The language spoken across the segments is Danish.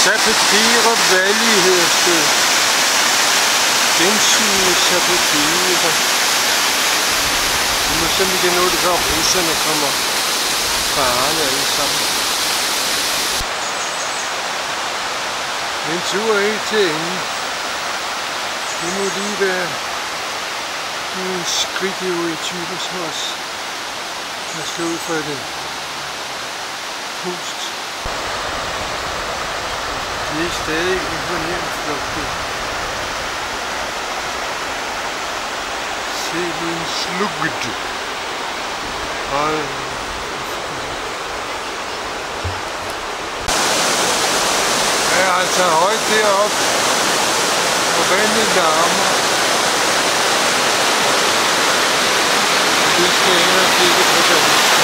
Sapadere Vally hedder stedet. Gensyn Sapadere. Vi må se, om vi kan nå det, før russerne kommer farerne alle sammen. En tur helt til enden. Det må lige være en skridteotype som os. Der skal ud for det pust. Det er stadig imponerende flot. Se min slugget. Hold. Jeg er altså højt deroppe. Og vandet larmer. Vi skal ind og kigge på det.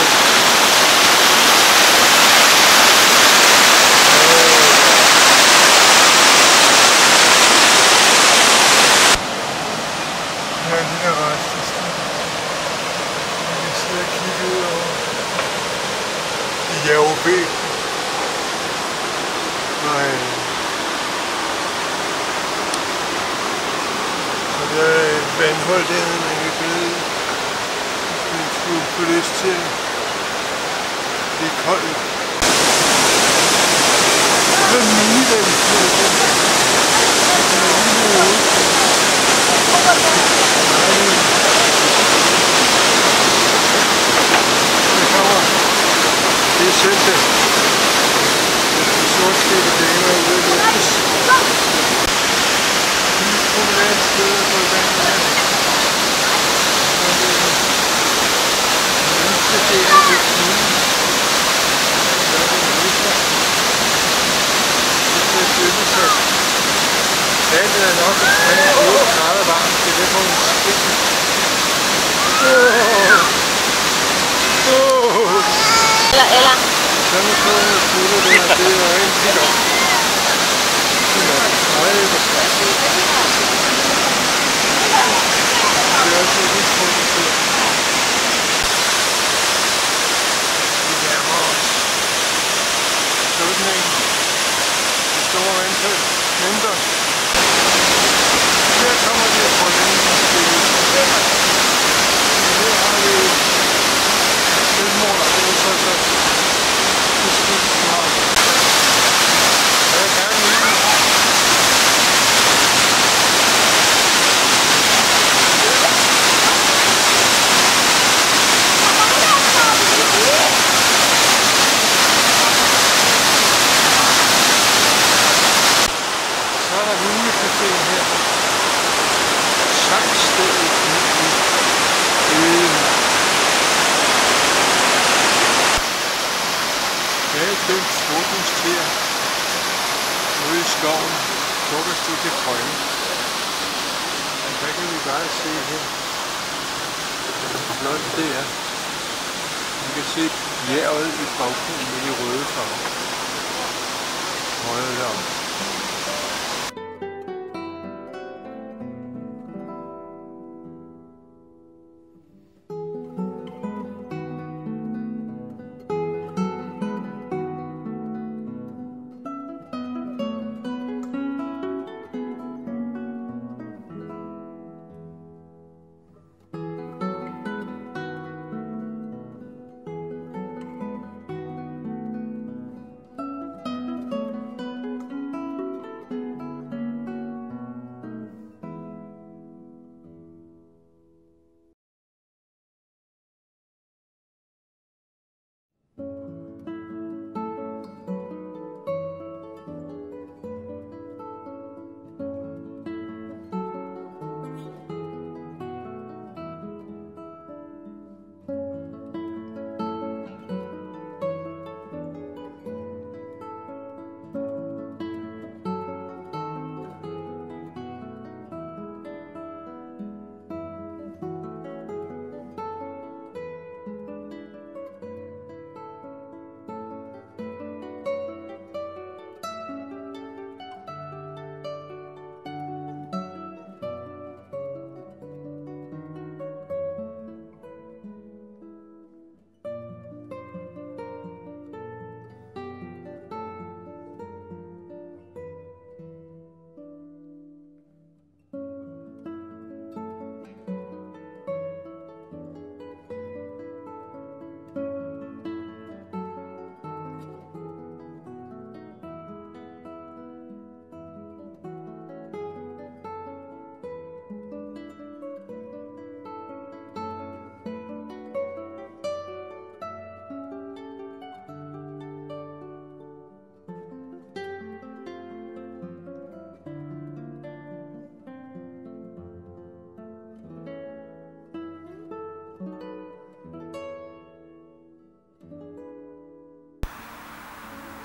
Her er en lille restested. Vi kan sidde og kigge ud over Javbæk. Og der er et vandhold dernede, man kan glæde. Man skulle få lyst til. Det er koldt. Det er minivand. Det er søndag. De sortskægge damer er ude at løftes. De populære steder på vandet. Og det er lidt fint. Der er en rytter. Det er døbesat. Vandet er nok omkring 8 grader varmt. Det er derfor en skæg. Eller. Så må få en fugler der, det er en helt op. Nej, hvor svært. Det er også et udfordring til. Vi nærmer os. Slutningen. Det store vandtøj. Mindre. Her kommer vi fra den stille. Her har vi selvmål og så det skidt snart. Jeg kan ikke. Så er der Vally-caféen her. Sangstedet i øen. Bagebendt frokosttræer ude i skoven. Sukkerstikke grønne. Der kan vi bare se her, hvor flot det er. Vi kan se bjerget i baggrunden med de røde farver. Hold da op.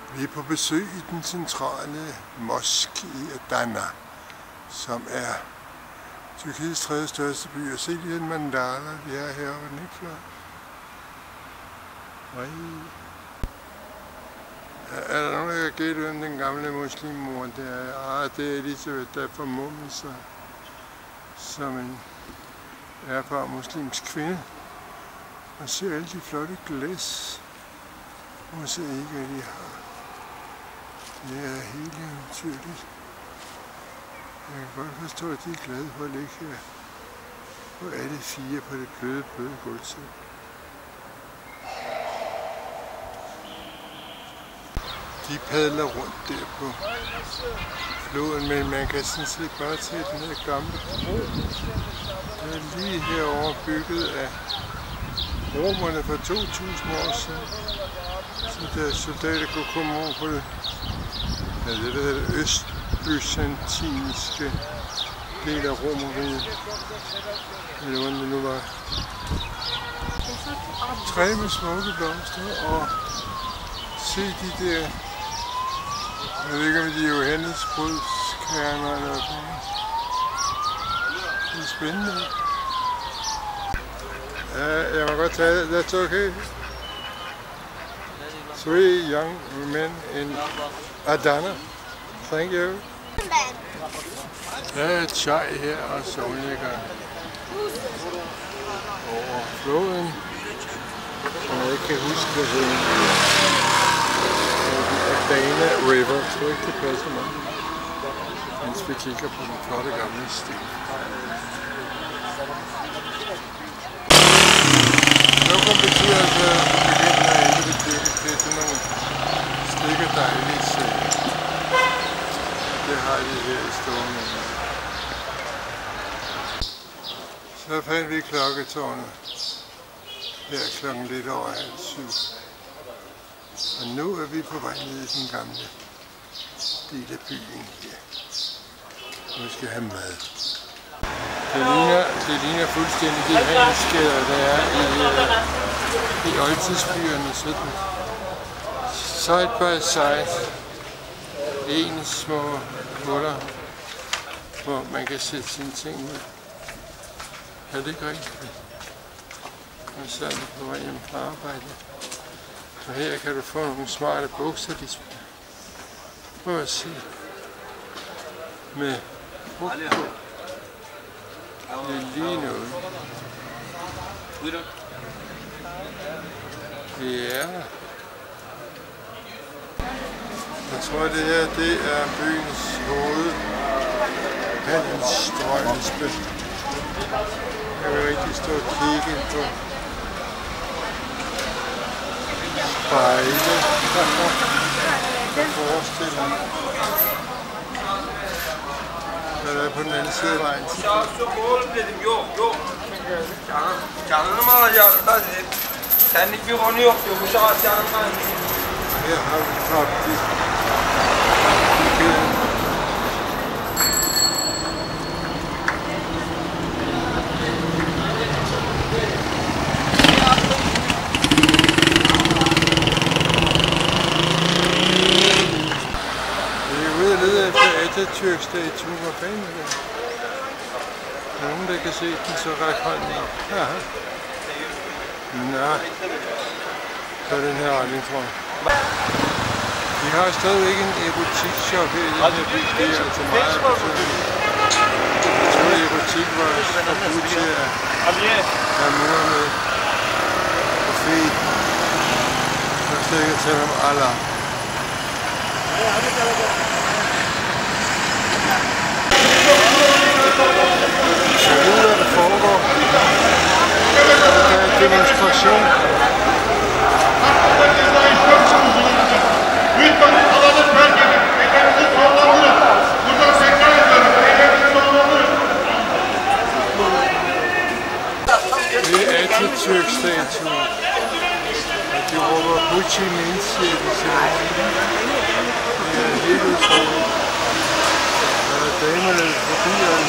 Vi er på besøg i den centrale moské i Adana, som er Tyrkiets tredje største by. Og se lige den mandala, vi er heroppe, den ikke flot? Er der nogen, der kan gætte, hvem den gamle muslimmor der er? Det er Elisabeth, der er formummet sig som en ærbar muslimsk kvinde. Og se alle de flotte glas. Og se ikke, hvad de har. Det er helt eventyrligt. Jeg kan godt forstå, at de er glade for at ligge her på alle fire på det bløde gulvtæppe. De padler rundt der på floden, men man kan sådan set bare tage den her gamle bro. Den er lige herovre bygget af romerne for 2000 år siden. Så der soldater kunne komme over på det, ja, det der hedder det østbyzantinske del af Romeriet. Eller hvordan det nu var. Træ med smukke blomster, og se de der, jeg ved ikke om de er johannesbrudskerner eller hvad. Det er spændende. Ja, jeg må godt tage det. That's okay. 3 young men in Adana. Thank you. Der er chai her og solnedgang over floden, som jeg ikke kan huske, hvad hedder. Adana River. Jeg tror ikke, det passer mig, mens vi kigger på den flotte gamle sten. Lokum betyder altså begyndelsen af enkelte kirke. Det er sådan nogle stikker dejligt. Det har de her i stående. Så fandt vi klokketårnet her klokken lidt over 6:30. Og nu er vi på vej ned i den gamle del af byen her. Og vi skal have mad. Det ligner fuldstændig de handelsgader, der er i oldtidsbyerne. Sådan side by side. En små huller, hvor man kan sætte sine ting ud. Er det ikke rigtigt? Og så er vi på vej hjem fra arbejde. Og her kan du få nogle smarte bukser, de prøv at se. Med hug på. Det er lige noget. Ja. Jeg tror, det her det er byens handelsstrømsbød. Jeg vil rigtig stå og kigge på spejle, der forestiller, hvad der er på den anden side af vejen. Her har vi faktisk Atatürk-statuen. Hvor fanden er det? Der er nogen, der kan se den, så ræk hånden op. Aha. Nå. Så er den her retning, tror jeg. Vi har stadigvæk en erotikshop her i den her by. Det er altså meget besøgende. Jeg tror, at erotik var forbudt til at have møder med profet. Jeg skal ikke tale om Allah. Så ved hvad der foregår. Der er en demonstration. Det er Atatürk-statuen. Og de råber Bucci Minci, det er helt utroligt. Damerne forbi og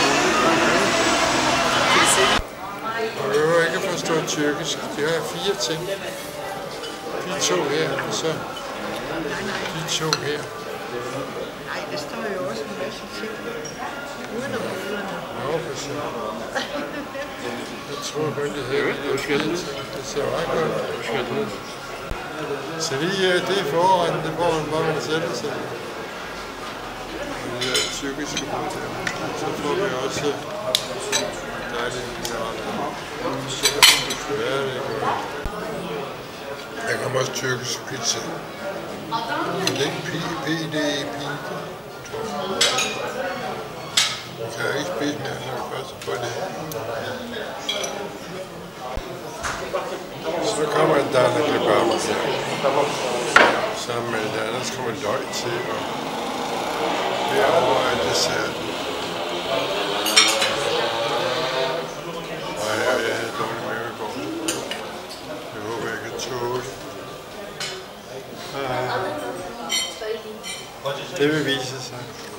jeg behøver ikke at forstå tyrkisk. De har 4 ting. De 2 her, og så De to her. Nej, der står jo også en masse ting udenom billederne. Nå, for så. Jeg tror kun, det her det ser meget godt ud. Så lige det foran, det foran, hvor man sætter sig. Det er tyrkiske modeller. Så får vi også dejlige mineraler. Ja, det er godt. Der kommer også tyrkisk pizza. Men det er ikke det er pizza. Jeg kan ikke spise mere, når vi først får det. Så kommer Adana kebab her. Sammen med det andet, så kommer løg til, og herovre er desserten. Og her er jeg dårlig med i går. Jeg håber, jeg kan tåle det. Det vil vise sig.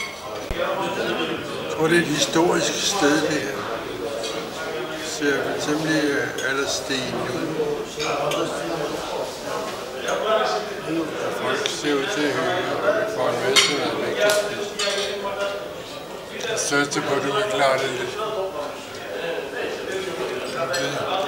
Jeg tror, det er et historisk sted, det her. Det ser temmelig aldersten ud. Folk ser ud til at høre, og vi får en masse mad, man kan spise. Jeg største på, at du kan klare det lidt. Okay.